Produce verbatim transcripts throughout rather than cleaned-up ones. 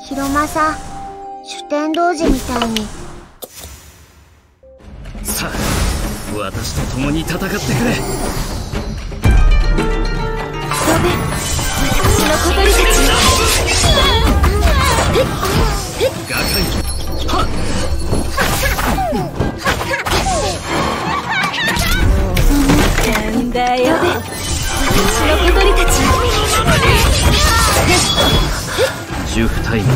白正、主天童子みたいに。 さあ、私と共に戦ってくれ。 飛べ、私の小鳥たち。 ガカイ、はっ。 なんだよ。飛べ、私の小鳥たち。 十二体。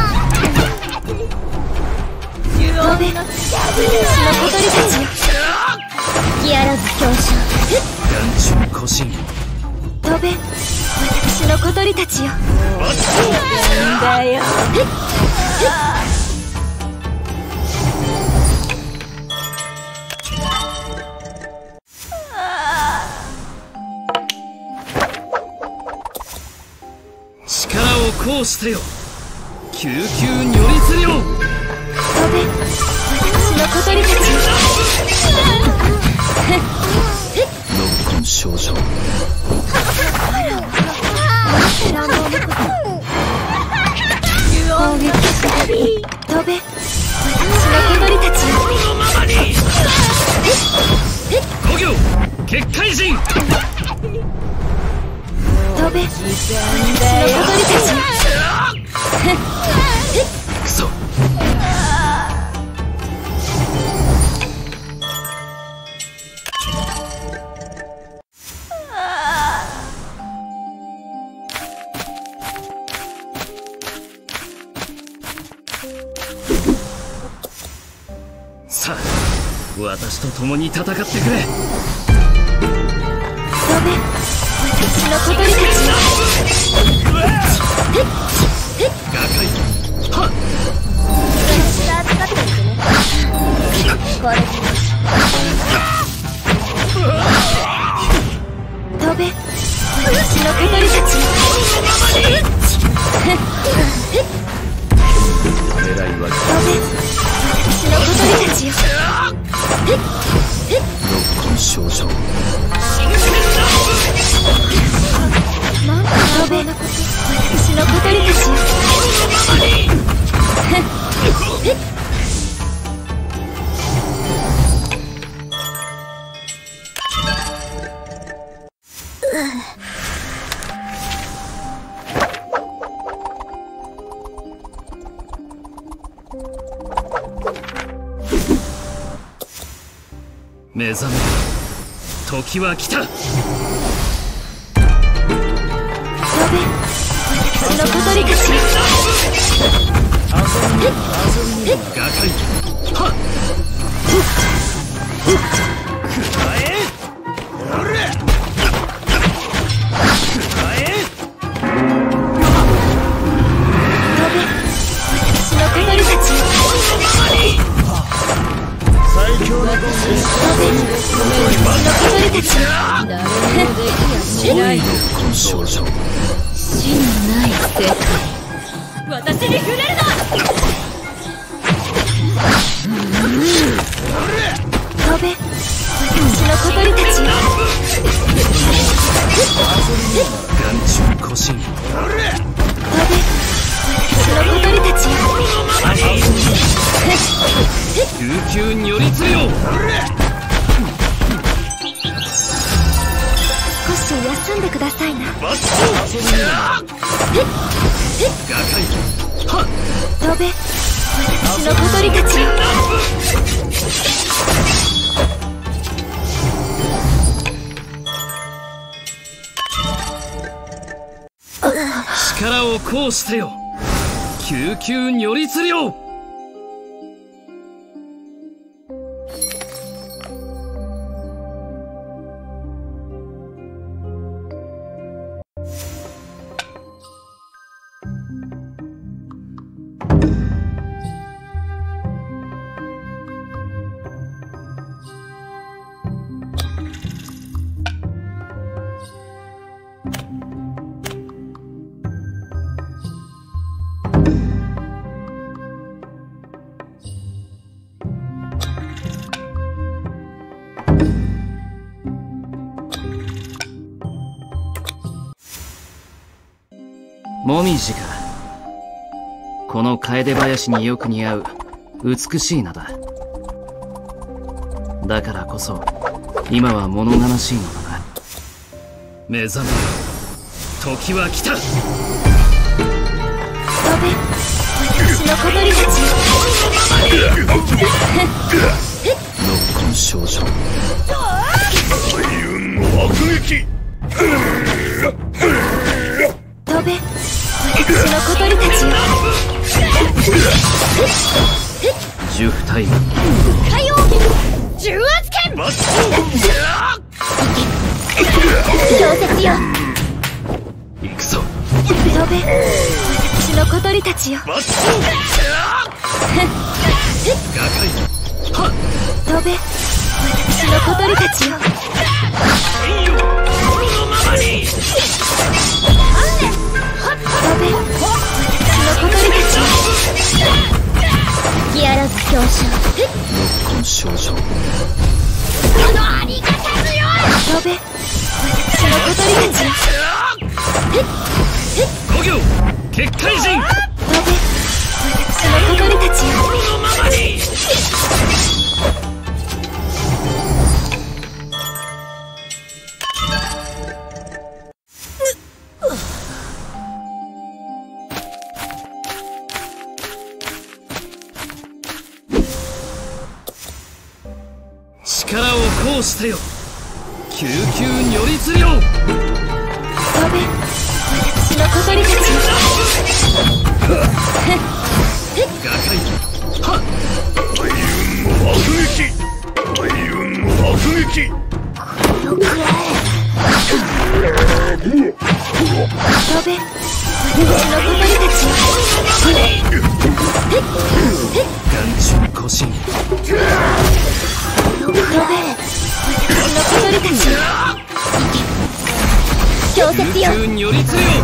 飛べ、私の小鳥たちよ。ギアラズ強者。 眼中古神。 飛べ、私の小鳥たちよ。なんだよ。 力を行使せよ。救急如律令。 飛べ、私の小鳥たちよ。 六根少女。 乱暴なこと。攻撃し飛べ、私の小鳥たちよ。 五行結界陣。 飛べ、私の小鳥たちよ。 クソ。さあ、私と共に戦ってくれ。 飛べ、私の小鳥たちよ。 ガカイ、はっ。 飛べ、私の小鳥たちよ。 狙いは飛べ、私の小鳥たちよ。 六根少女。 なんだ飛べ、私の小鳥たちよ。 目覚め、時は来た。 飛べ、私の小鳥たちよ。 ガカイ、はっ。くらえ。おれ。くらえ。 飛べ、私の小鳥たちよ。 最強のゴン飛べ、私の小鳥たちよ。 おい、六根少女。 死のない世界。私に触れるな。飛べ、私の小鳥たちよ。 眼中古神。 飛べ、私の小鳥たちよ。 救急如律令。 少し休んでくださいな。 ガカイ、はっ。 飛べ、私の小鳥たちよ。 力を行使せよ。救急如律令。もみじか。 この楓林によく似合う美しい名だ。だからこそ今は物悲しいのだな。目覚めよ、時は来た。 飛べ、私の小鳥たちよ。 ノッコン少女、 大運の悪撃。 飛べ、私の小鳥たちよ。 呪符大河、 海王重圧剣。氷雪よ。 行くぞ。 飛べ、私の小鳥たちよ。 ガカイ、 飛べ、私の小鳥たちよ。飛べ、私の小鳥たちよ。ギアラズ強者。 ノッコン少女、 このありがた強い。飛べ、私の小鳥たちよ。 五行結界人。 飛べ、私の小鳥たちよ。 力を行使せよ、救急如律令。 飛べ、私の小鳥たちよ。 ガカイ、 大運の悪撃。大運の悪撃。 飛べ、私の小鳥たちよ。 眼中古神、 飛べ、私の小鳥たちよ。氷雪よ。 救急如律令。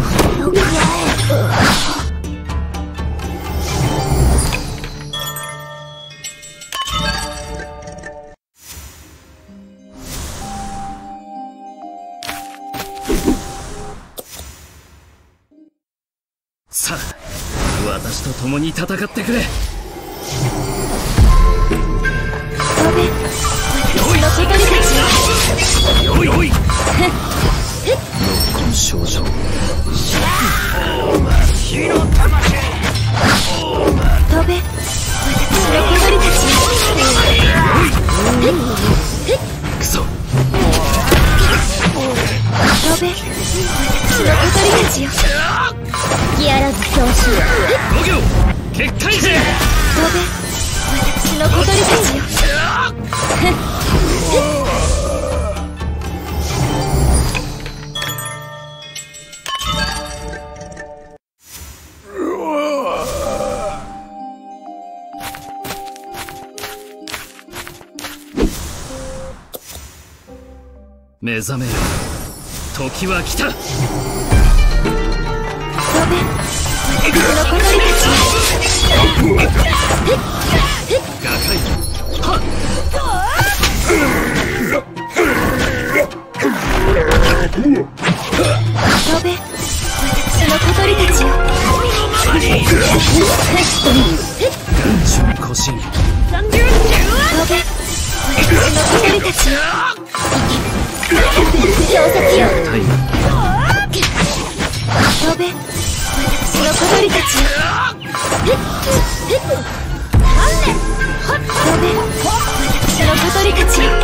さあ、私と共に戦ってくれ。 飛べ、私の小鳥たちよ。 よいおい。ノッコン少女、火の魂。 飛べ、私の小鳥たちよ。 クソ。 飛べ、私の小鳥たちよ。ギアラズ強者。 五行結界人。 飛べ、私の小鳥たちよ。 目覚めよ、時は来た。 飛べ、私の小鳥たちよ。 ガカイ、 飛べ、私の小鳥たちよ。 眼中古神、 飛べ、私の小鳥たちよ。氷雪よ。 大河、 飛べ、私の小鳥たちよ。飛べ、私の小鳥たちよ。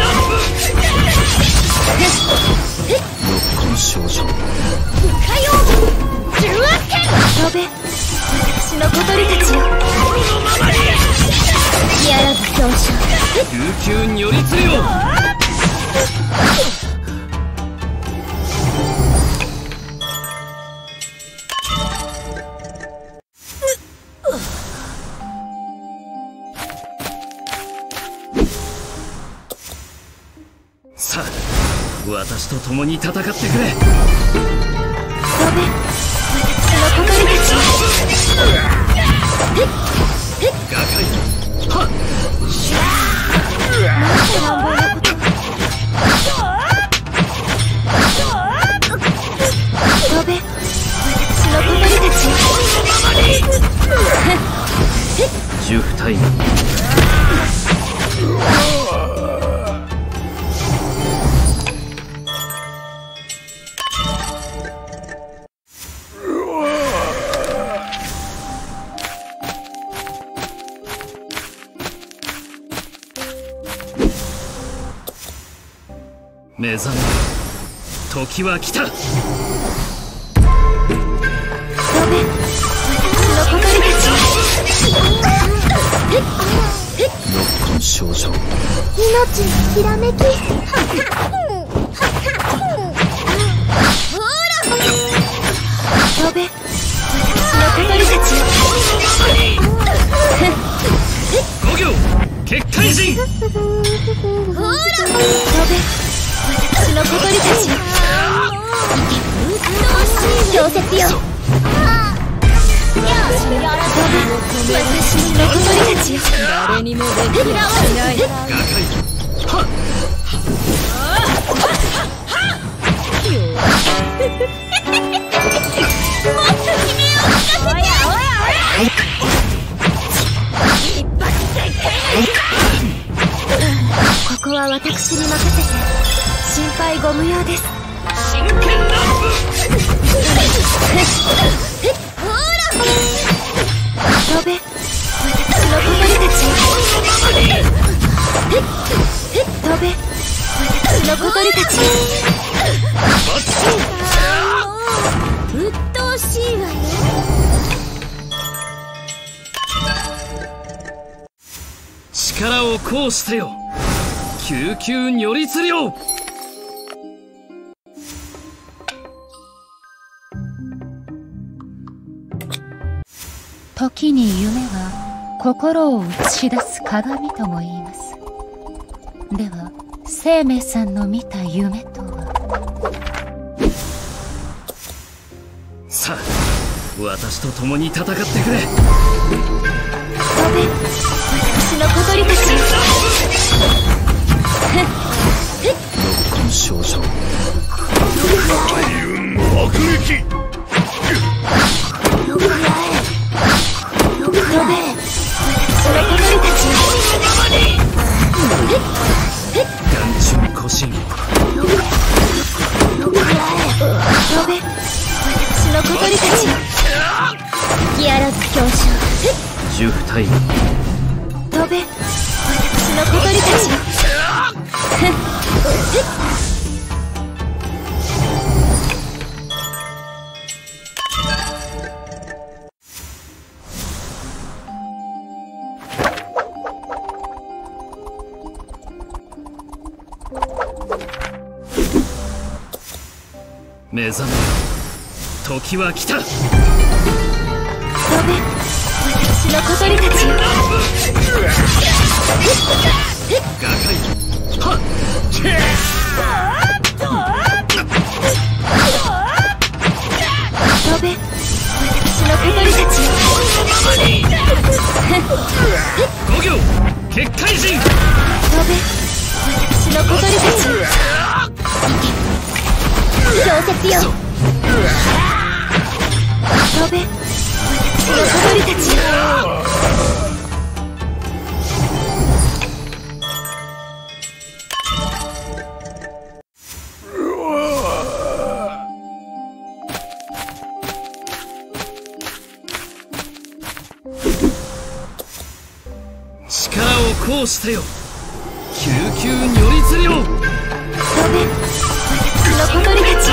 ノッコン少女、 海王重圧剣。飛べ、私の小鳥たちよ。ギアラズ強者。 救急如律令。さあ、私と共に戦ってくれ。 飛べ、私の小鳥たちよ。 ガカイ、はっ。 なんて乱暴なこと。飛べ、私の小鳥たちよ。 タイム。目覚め、時は来た。 飛べ、私の小鳥たち。 ノッコン少女。 命のひらめき。ほら飛べ、私の小鳥たち。 五行結界人。 ほら飛べ、私の小鳥たち。強説よ。私の小鳥たちよ。誰にもできない。 瓦解。はっ。 もっと悲鳴を聞かせて。おやおやおや。一発でここは私に任せて。心配ご無用です。 真剣なほら飛べ、私の小鳥たち。飛べ、私の小鳥たち。うっとうしいわよ。 力を行使せよ。救急如律令。 時に夢は心を映し出す鏡とも言います。では生命さんの見た夢とは。 さあ、私と共に戦ってくれ。 飛べ、私の小鳥たち。 ノッコン少女。 大運爆撃。 飛べ、私の小鳥たち。 眼中古神。 飛べ、私の小鳥たち。ギアラズ強者。 ジュフタイム。 飛べ、私の小鳥たち。 目覚めよ、時は来た。 飛べ、私の小鳥たち。 瓦解。はっ。 飛べ、私の小鳥たち。 五行結界人。 飛べ、私の小鳥たち。強説よ。飛べ、私の小鳥たち。 力を行使せよ。救急如律令。 飛べ、私の小鳥たち。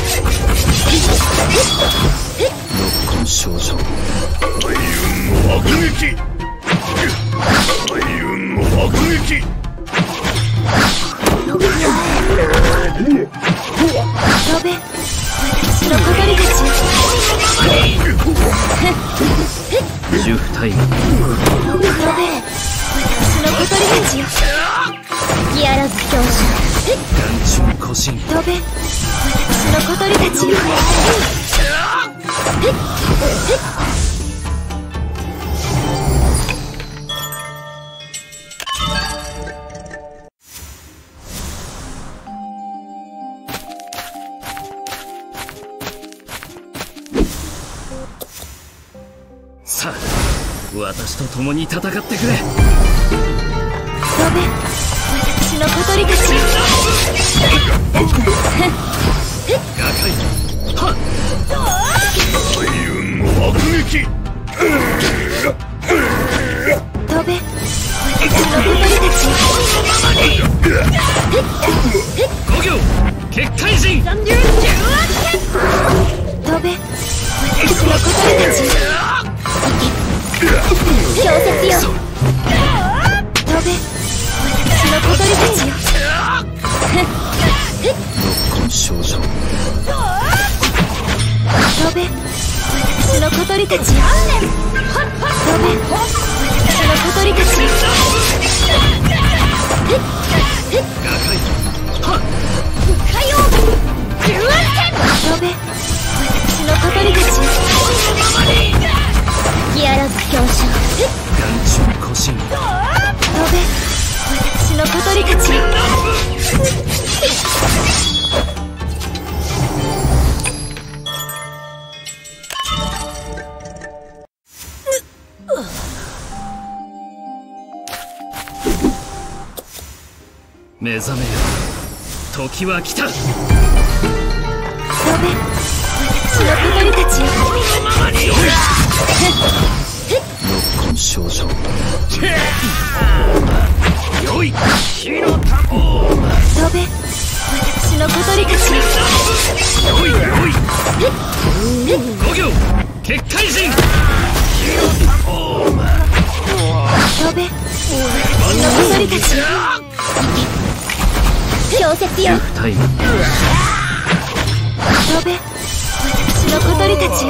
ノッコン少女。 大運の爆撃。大運の爆撃。 飛べ、私の小鳥たち。 ジュフタイム。 飛べ、私の小鳥たちよ。ギアラズ強者。 眼中古神。 飛べ、私の小鳥たち。 さあ、 私と共に戦ってくれ。 飛べ、私の小鳥たちよ。 瓦解。はっ。 大運の爆撃。 飛べ、私の小鳥たちよ。 五行結界陣。 飛べ、私の小鳥たちよ。氷雪よ。飛べ、私の小鳥たちよ。 六根少女。 飛べ、私の小鳥たちよ。飛べ、私の小鳥たちよ。 瓦解。はっ。 飛べ、私の小鳥たちよ。ギアラブ強者。 眼中古神。 飛べ、私の小鳥たちよ。 目覚めよ、時は来た。 飛べ、私の小鳥たちよ。 六根少女。よい火の玉。 飛べ、私の小鳥たちよ。 よいよい。五行結界陣。 飛べ、私の小鳥たちよ。氷雪よ。 タイム。 飛べ、私の小鳥たちよ。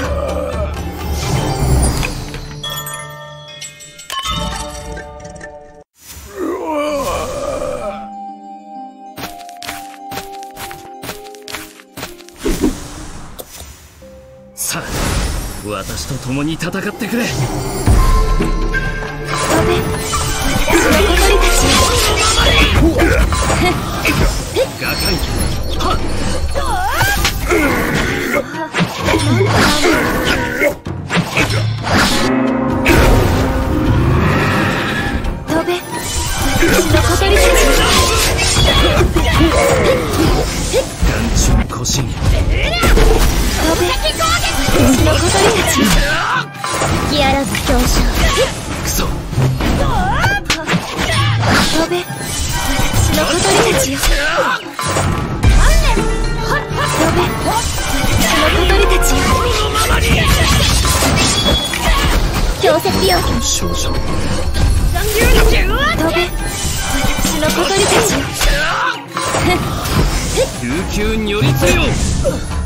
さあ、私と共に戦ってくれ。 飛べ、私の小鳥たちよ。 瓦解。はっ。 飛べ、私の小鳥たちよ。 眼中古神。 飛べ、私の小鳥たちよ。ギアラブ強者。 クソ。 飛べ、私の小鳥たちよ。飛べ、私の小鳥たちよ。氷雪よ。 少女。 飛べ、私の小鳥たちよ。 琉球如立よ。